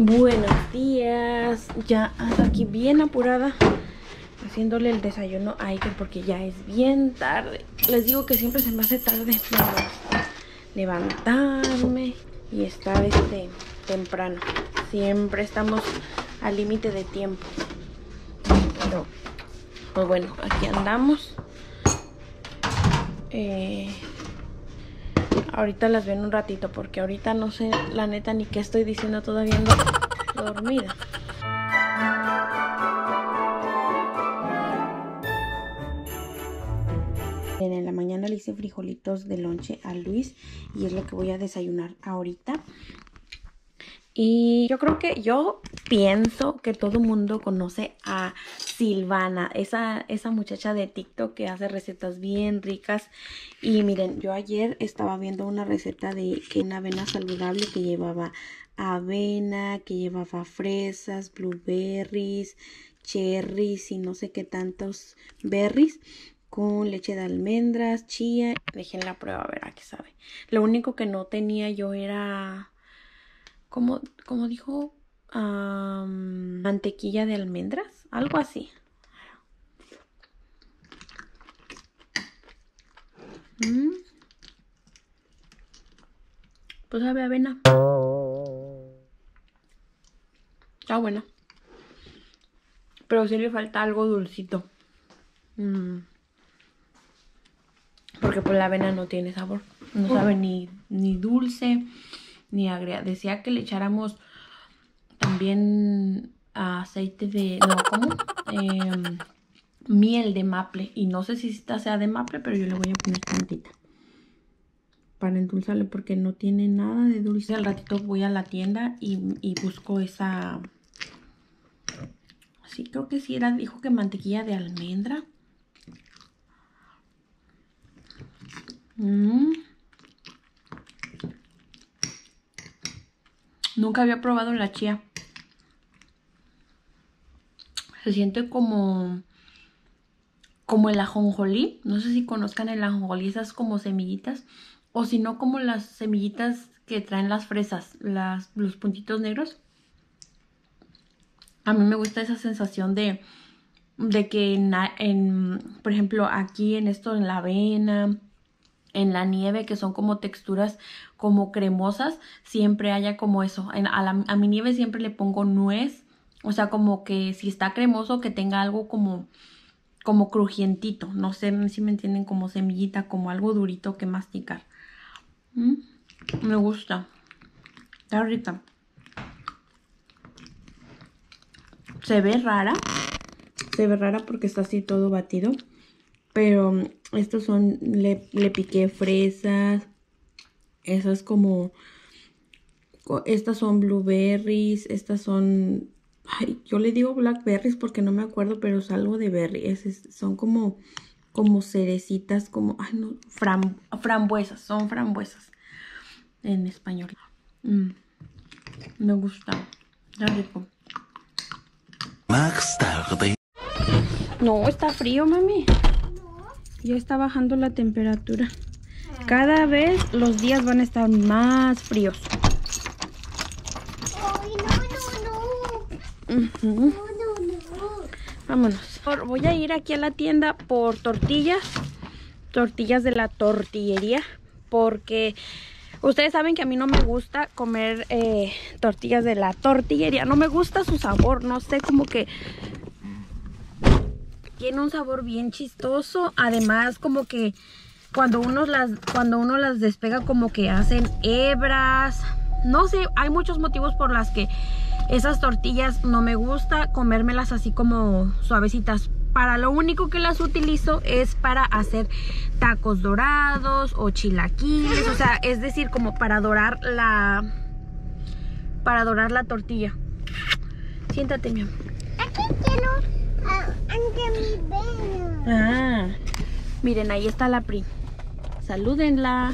Buenos días. Ya ando aquí bien apurada haciéndole el desayuno a Iker porque ya es bien tarde. Les digo que siempre se me hace tarde para levantarme y estar temprano. Siempre estamos al límite de tiempo. Pero pues bueno, aquí andamos. Ahorita las veo en un ratito porque ahorita no sé la neta ni qué estoy diciendo, todavía ando dormida. En la mañana le hice frijolitos de lonche a Luis y es lo que voy a desayunar ahorita. Y yo pienso que todo el mundo conoce a Silvana, esa muchacha de TikTok que hace recetas bien ricas. Y miren, yo ayer estaba viendo una receta de una avena saludable que llevaba avena, que llevaba fresas, blueberries, cherries y no sé qué tantos berries, con leche de almendras, chía. Dejen la prueba a ver a qué sabe. Lo único que no tenía yo era... como dijo, mantequilla de almendras, algo así. Pues sabe a avena. Está buena. Pero sí le falta algo dulcito. Porque pues la avena no tiene sabor. No sabe ni dulce ni agria. Decía que le echáramos también aceite de... No, ¿cómo? Miel de maple. Y no sé si esta sea de maple, pero yo le voy a poner tantita para endulzarle porque no tiene nada de dulce. Al ratito voy a la tienda y busco esa... Sí, creo que sí era... Dijo que mantequilla de almendra. Nunca había probado la chía. Se siente como el ajonjolí. No sé si conozcan el ajonjolí, esas como semillitas. O si no, como las semillitas que traen las fresas, los puntitos negros. A mí me gusta esa sensación de que por ejemplo, aquí en la avena, en la nieve, que son como texturas como cremosas, siempre haya como eso. A mi nieve siempre le pongo nuez, o sea, como que si está cremoso, que tenga algo como crujientito. No sé si me entienden, como semillita, como algo durito que masticar. Me gusta. Está rica. Se ve rara. Se ve rara porque está así todo batido. Pero estos son, le piqué fresas. Esas como... Estas son blueberries. Estas son... Ay, yo le digo blackberries porque no me acuerdo, pero es algo de berry. Son como cerecitas, como... Ay, no, frambuesas. Son frambuesas en español. Me gusta. Está rico. Más tarde. No, está frío, mami. Ya está bajando la temperatura. Cada vez los días van a estar más fríos. No. Vámonos. Voy a ir aquí a la tienda por tortillas de la tortillería, porque ustedes saben que a mí no me gusta comer tortillas de la tortillería. No me gusta su sabor, no sé, como que tiene un sabor bien chistoso. Además, como que cuando uno las despega, como que hacen hebras. No sé, hay muchos motivos por las que esas tortillas no me gusta comérmelas así como suavecitas. Para lo único que las utilizo es para hacer tacos dorados o chilaquiles. O sea, es decir, como para dorar la tortilla. Siéntate, mi amor. Aquí quiero mi vena. Miren, ahí está la Pri. Salúdenla.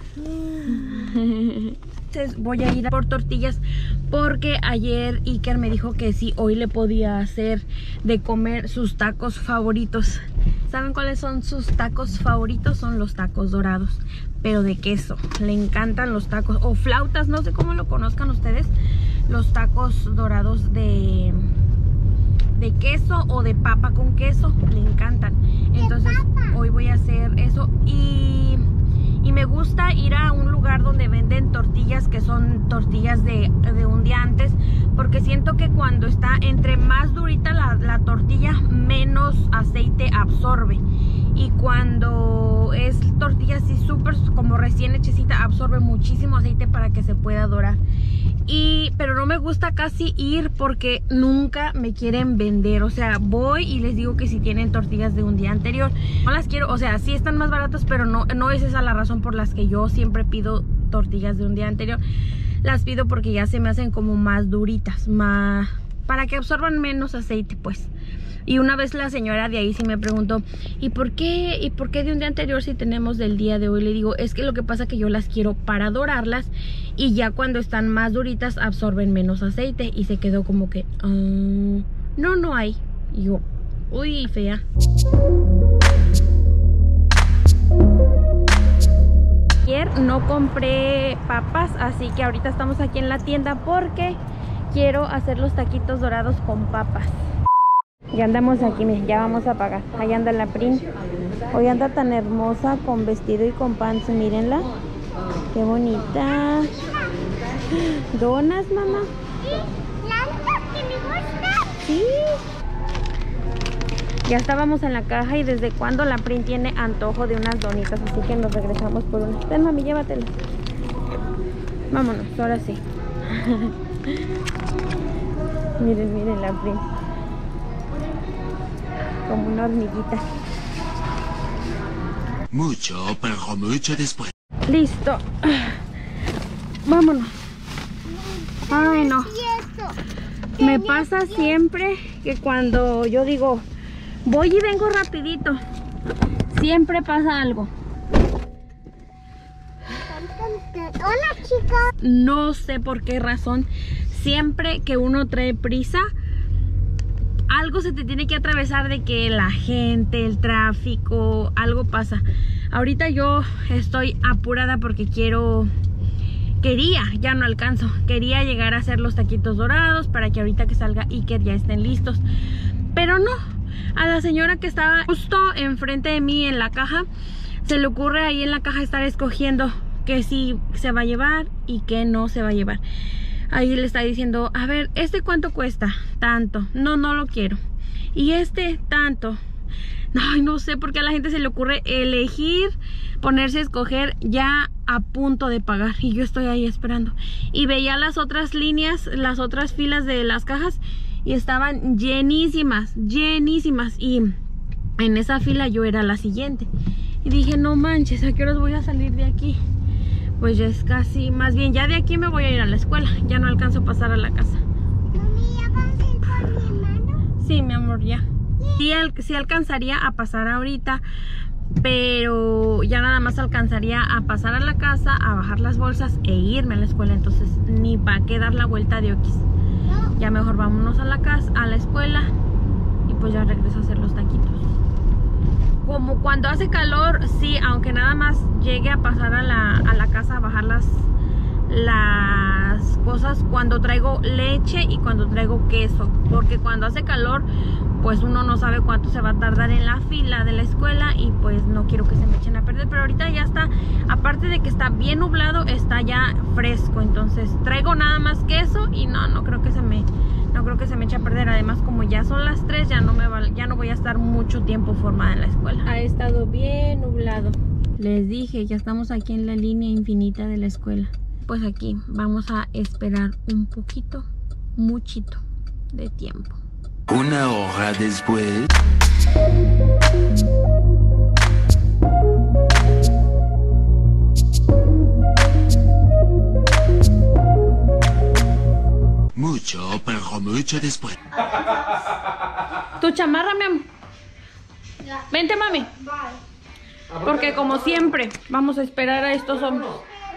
Entonces voy a ir por tortillas porque ayer Iker me dijo que sí, hoy le podía hacer de comer sus tacos favoritos. ¿Saben cuáles son sus tacos favoritos? Son los tacos dorados, pero de queso. Le encantan los tacos o flautas, no sé cómo lo conozcan ustedes, los tacos dorados de queso o de papa con queso. Le encantan. Entonces hoy voy a hacer eso. Y me gusta ir a un lugar donde venden tortillas que son tortillas de un día antes, porque siento que cuando está entre más durita la tortilla, menos aceite absorbe, y cuando es tortilla así súper como recién hechecita, absorbe muchísimo aceite para que se pueda dorar. Pero no me gusta casi ir porque nunca me quieren vender. O sea, voy y les digo que si tienen tortillas de un día anterior. No las quiero, o sea, sí están más baratas, pero no es esa la razón por las que yo siempre pido tortillas de un día anterior. Las pido porque ya se me hacen como más duritas, más para que absorban menos aceite, pues. Y una vez la señora de ahí sí me preguntó, ¿y por qué de un día anterior si tenemos del día de hoy? Le digo, es que lo que pasa es que yo las quiero para dorarlas, y ya cuando están más duritas absorben menos aceite. Y se quedó como que, no hay. Y yo, uy, fea. Ayer no compré papas, así que ahorita estamos aquí en la tienda porque quiero hacer los taquitos dorados con papas. Ya andamos aquí, miren, ya vamos a pagar. Ahí anda la Prin. Hoy anda tan hermosa con vestido y con pants, mírenla. Qué bonita. ¿Donas, mamá? Que me gusta. Sí. Ya estábamos en la caja y desde cuando la Prin tiene antojo de unas donitas, así que nos regresamos por unas. Ten, mami, llévatelas. Vámonos, ahora sí. Miren la Prin. Como una hormiguita. Mucho, pero mucho después. Listo. Vámonos. Ay, no. Me pasa siempre que cuando yo digo, voy y vengo rapidito, siempre pasa algo. Hola, chicos. No sé por qué razón, siempre que uno trae prisa, algo se te tiene que atravesar, de que la gente, el tráfico, algo pasa. Ahorita yo estoy apurada porque ya no alcanzo. Quería llegar a hacer los taquitos dorados para que ahorita que salga Iker ya estén listos. Pero no, a la señora que estaba justo enfrente de mí en la caja, se le ocurre ahí en la caja estar escogiendo que sí se va a llevar y que no se va a llevar. Ahí le está diciendo, a ver, ¿este cuánto cuesta? Tanto. No lo quiero. Y este, tanto. Ay, no sé por qué a la gente se le ocurre elegir, ponerse a escoger ya a punto de pagar. Y yo estoy ahí esperando. Y veía las otras líneas, las otras filas de las cajas, y estaban llenísimas, llenísimas. Y en esa fila yo era la siguiente. Y dije, no manches, ¿a qué horas voy a salir de aquí? Pues ya es casi, más bien ya de aquí me voy a ir a la escuela. Ya no alcanzo a pasar a la casa. Mami, ¿ya vas a ir por mi hermano? Sí, mi amor, ya. Sí alcanzaría a pasar ahorita, pero ya nada más alcanzaría a pasar a la casa, a bajar las bolsas e irme a la escuela. Entonces ni para qué dar la vuelta de oquis. Ya mejor vámonos a la casa, a la escuela, y pues ya regreso a hacer los taquitos. Como cuando hace calor, sí, aunque nada más llegue a pasar a la casa a bajar las cosas cuando traigo leche y cuando traigo queso, porque cuando hace calor pues uno no sabe cuánto se va a tardar en la fila de la escuela y pues no quiero que se me echen a perder. Pero ahorita ya está, aparte de que está bien nublado, está ya fresco, entonces traigo nada más queso y no creo que se me eche a perder. Además, como ya son las 3, ya no voy a estar mucho tiempo formada en la escuela. Ha estado bien nublado. Les dije, ya estamos aquí en la línea infinita de la escuela. Pues aquí vamos a esperar un poquito, muchito de tiempo. Una hora después. Mucho, pero mucho después. Tu chamarra, mi amor. Vente, mami. Porque como siempre, vamos a esperar a estos hombres.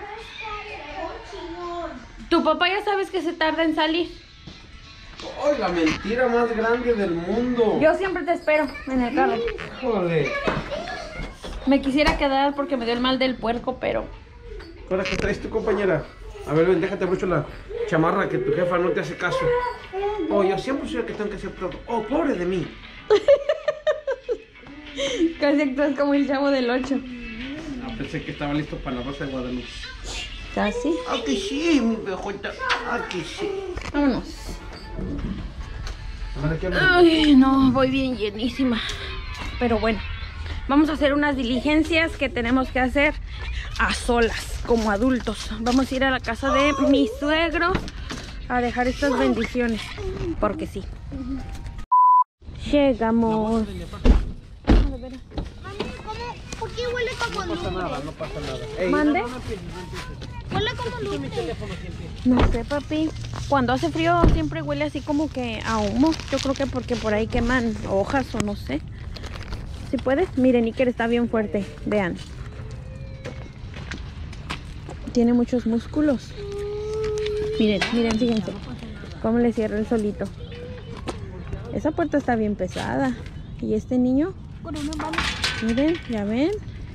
Tu papá ya sabes que se tarda en salir. ¡Ay, la mentira más grande del mundo! Yo siempre te espero en el carro. ¡Híjole! Me quisiera quedar porque me dio el mal del puerco, pero... ¿Ahora qué traes tu compañera? A ver, ven, déjate mucho la Chamarra, que tu jefa no te hace caso. Oh, yo siempre soy el que tengo que hacer todo. Oh, pobre de mí. Casi actúas como el Chavo del 8. No, pensé que estaba listo para la Rosa de Guadalupe. Casi. Ah, que sí, mi viejita. Ah, que sí. Vámonos. A ver, ¿qué hablas? Ay, no, voy bien llenísima. Pero bueno, vamos a hacer unas diligencias que tenemos que hacer a solas, como adultos. Vamos a ir a la casa de mi suegro a dejar estas bendiciones, porque sí. Llegamos. Mami, ¿cómo? ¿Por qué huele como No pasa lumbre? nada, no pasa nada. Ey, ¿Mande? Huele como lumbre. No sé, papi. Cuando hace frío siempre huele así como que a humo. Yo creo que porque por ahí queman hojas o no sé. Si puedes, miren, Iker está bien fuerte. Vean. Tiene muchos músculos. Miren, miren, fíjense. Cómo le cierra el solito. Esa puerta está bien pesada. ¿Y este niño? Miren, ya ven.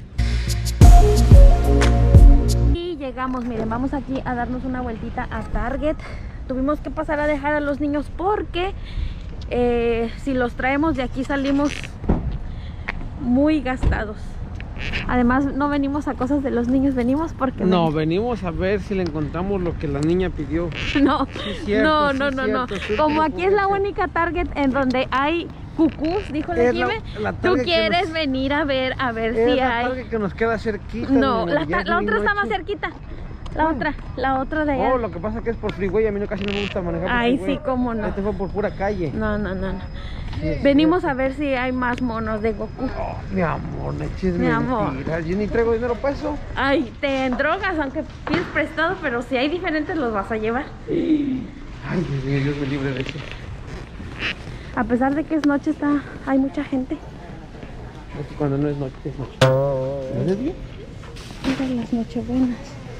Y llegamos, miren, vamos aquí a darnos una vueltita a Target. Tuvimos que pasar a dejar a los niños porque si los traemos de aquí salimos muy gastados. Además no venimos a cosas de los niños, venimos porque... No, venimos a ver si le encontramos lo que la niña pidió. No, cierto, no. sí, Como sí, aquí es la correcto. única Target en donde hay cucús, dijo la Es Jime, la tú Target que quieres nos- venir a ver Es si la hay... Target que nos queda cerquita. No, mi la amor, ya es otra muy está más noche. cerquita. La otra de allá. Oh, lo que pasa es que es por freeway, a mí no, casi no me gusta manejar por Ay, freeway. sí, cómo no. Este fue por pura calle. No. Sí, es Venimos a ver si hay más monos de Goku. Oh, mi amor, no eches Mi amor. mentiras. Yo ni traigo dinero para eso. Ay, te drogas, aunque pides prestado, pero si hay diferentes los vas a llevar. Ay, Dios mío, Dios me libre de eso. A pesar de que es noche, hay mucha gente. Es que cuando no es noche, es noche. ¿No es bien? Mira las nochebuenas.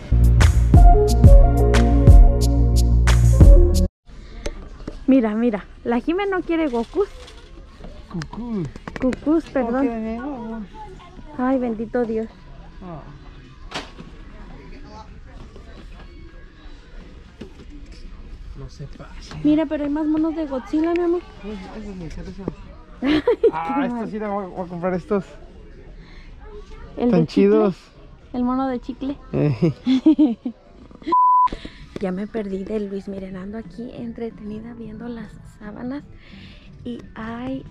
Mira, la Jime no quiere Gokus. Cucú. Cucús, perdón. Oh. Ay, bendito Dios. No se pase. Mira, pero hay más monos de Godzilla, mi amor. Eso me interesa. Estos sí, voy a comprar estos. El Tan de chicle, chidos. el mono de chicle. Ya me perdí de Luis, miren, ando aquí entretenida viendo las sábanas y hay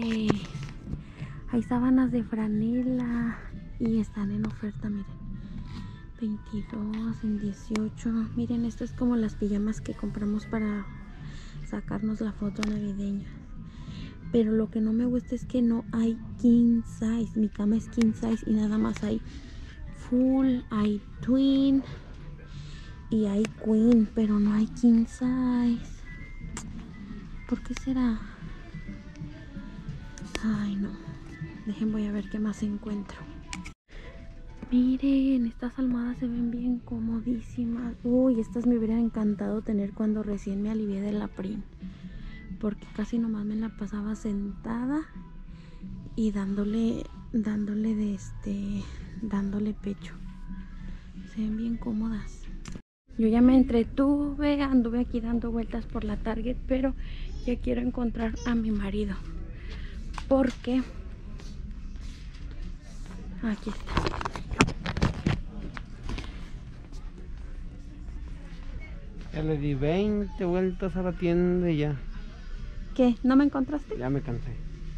sábanas de franela y están en oferta, miren, 22 en 18. Miren, esto es como las pijamas que compramos para sacarnos la foto navideña, pero lo que no me gusta es que no hay king size. Mi cama es king size y nada más hay full, hay twin y hay queen, pero no hay king size. ¿Por qué será? Ay, no. Voy a ver qué más encuentro. Miren, estas almohadas se ven bien comodísimas. Uy, estas me hubiera encantado tener cuando recién me alivié de la PRIN, porque casi nomás me la pasaba sentada y dándole pecho. Se ven bien cómodas. Yo ya me entretuve, anduve aquí dando vueltas por la Target, pero ya quiero encontrar a mi marido, porque aquí está. Ya le di 20 vueltas a la tienda y ya. ¿Qué? ¿No me encontraste? Ya me cansé.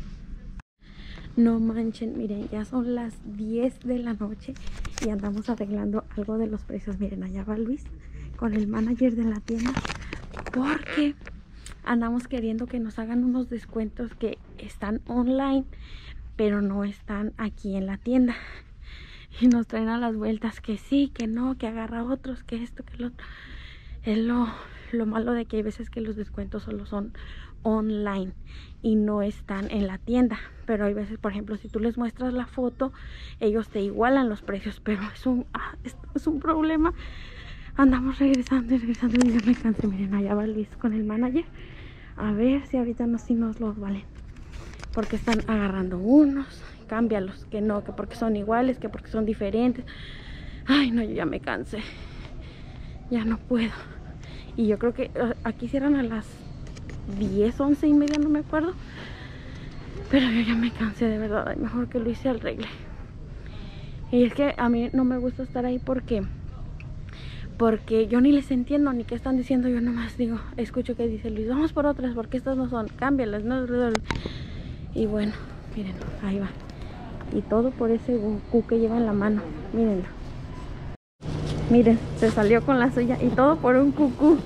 No manchen, miren, ya son las 10 de la noche y andamos arreglando algo de los precios. Miren, allá va Luis con el manager de la tienda, porque andamos queriendo que nos hagan unos descuentos que están online, pero no están aquí en la tienda. Y nos traen a las vueltas que sí, que no, que agarra otros, que esto, que lo otro. Es lo malo de que hay veces que los descuentos solo son online y no están en la tienda, pero hay veces, por ejemplo, si tú les muestras la foto, ellos te igualan los precios, pero es un problema. Andamos regresando y ya me cansé. Miren, allá va Luis con el manager a ver si ahorita si nos los valen, porque están agarrando unos, cámbialos, que no, que porque son iguales, que porque son diferentes. Ay, no, yo ya me cansé, ya no puedo. Y yo creo que aquí cierran a las 10, 11 y media, no me acuerdo. Pero yo ya me cansé, de verdad. Ay, mejor que Luis se arregle. Y es que a mí no me gusta estar ahí porque yo ni les entiendo ni qué están diciendo. Yo nomás digo, escucho que dice Luis, vamos por otras porque estas no son, cámbialas, ¿no? Y bueno, miren, ahí va. Y todo por ese Goku que lleva en la mano. Mírenlo. Miren, se salió con la suya y todo por un cucú.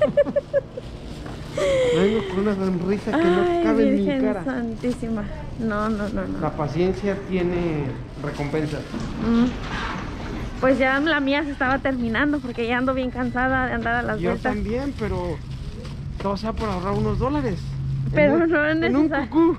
Vengo con una sonrisa que no cabe en mi Virgen cara. santísima. No. La paciencia tiene recompensa. Pues ya la mía se estaba terminando porque ya ando bien cansada de andar a las Yo vueltas. también, pero todo sea por ahorrar unos dólares. Pero no es en un necesario. cucú.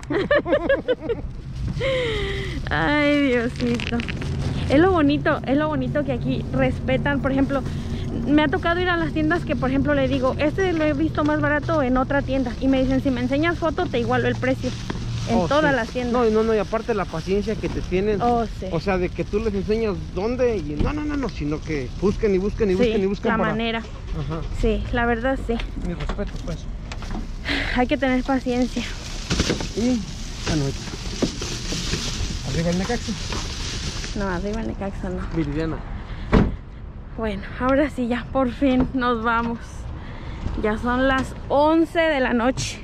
Ay, Diosito. Es lo bonito que aquí respetan. Por ejemplo, me ha tocado ir a las tiendas que, por ejemplo, le digo, este lo he visto más barato en otra tienda. Y me dicen, si me enseñas foto, te igualo el precio. En todas Sí. las tiendas. No, y aparte la paciencia que te tienen. Sí. O sea, de que tú les enseñas dónde y no, sino que busquen y busquen y busquen y busquen la para... manera. Ajá. Sí, la verdad sí. Mi respeto, pues. Hay que tener paciencia. Y bueno, arriba el Necaxa. No, arriba en Necaxa no. Viridiana. Bueno, ahora sí, ya por fin nos vamos. Ya son las 11 de la noche.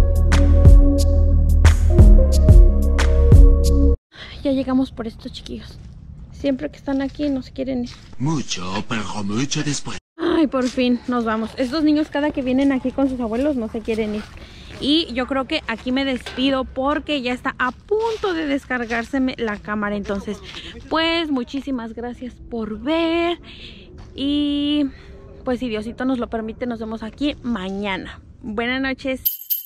Ya llegamos por estos chiquillos. Siempre que están aquí no se quieren ir. Mucho, pero mucho después. Ay, por fin nos vamos. Estos niños cada que vienen aquí con sus abuelos no se quieren ir. Y yo creo que aquí me despido porque ya está a punto de descargárseme la cámara. Entonces, pues muchísimas gracias por ver. Y pues si Diosito nos lo permite, nos vemos aquí mañana. Buenas noches.